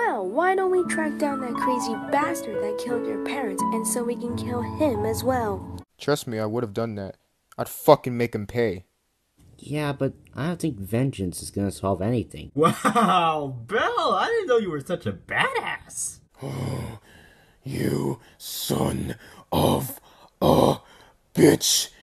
Hell, why don't we track down that crazy bastard that killed your parents and so we can kill him as well? Trust me, I would have done that. I'd fucking make him pay. Yeah, but I don't think vengeance is gonna solve anything. Wow, Belle, I didn't know you were such a badass. You son of a bitch.